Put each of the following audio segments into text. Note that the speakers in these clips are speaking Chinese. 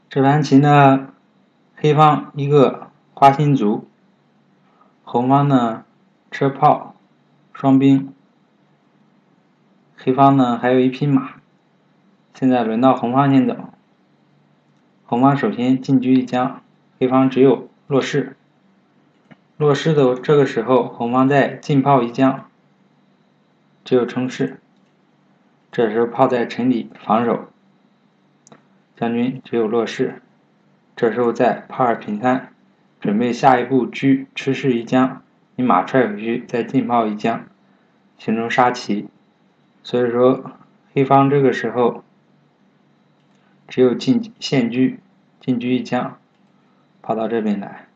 这盘棋呢，黑方一个花心卒，红方呢车炮双兵，黑方呢还有一匹马。现在轮到红方先走，红方首先进车一将，黑方只有落士。落士的这个时候，红方再进炮一将，只有称士。这时候炮在城里防守，将军只有落士。这时候再炮二平三，准备下一步车吃士一将，你马踹回去，再进炮一将，形成杀棋。所以说黑方这个时候只有现车一将，跑到这边来。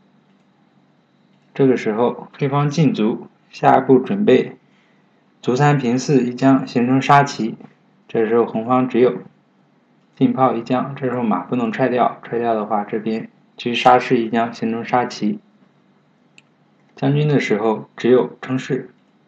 这个时候黑方进卒，下一步准备卒三平四一将，形成杀棋。这时候红方只有进炮一将，这时候马不能踹掉，踹掉的话这边车杀士一将，形成杀棋。将军的时候只有称士，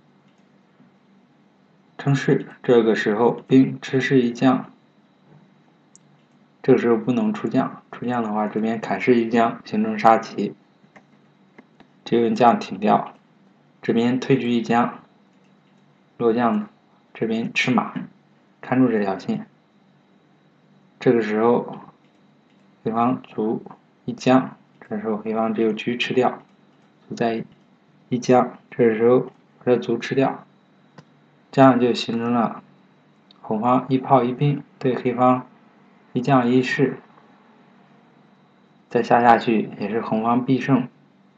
这个时候兵吃士一将，这个时候不能出将，出将的话这边砍士一将，形成杀棋。只有用将挺掉，这边退车一将，落将这边吃马，看住这条线。这个时候黑方卒一将，这时候黑方只有车吃掉，卒在一将，这时候把这卒吃掉，这样就形成了红方一炮一兵对黑方一将一士。再下去也是红方必胜。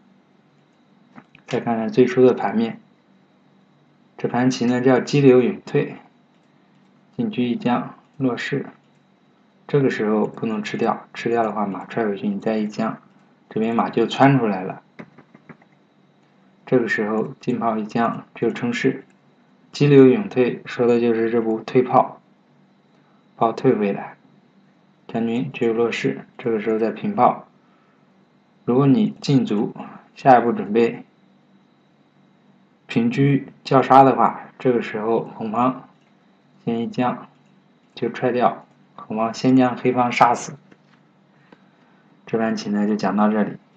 再看看最初的盘面，这盘棋呢叫激流勇退，进车一将，落士。这个时候不能吃掉，吃掉的话马踹回去，你再一将，这边马就窜出来了。这个时候进炮一将就称士。激流勇退说的就是这步退炮，炮退回来，将军只有落士。这个时候再平炮。如果你进卒，下一步准备平车叫杀的话，这个时候红方先一将就踹掉，红方先将黑方杀死。这盘棋呢就讲到这里。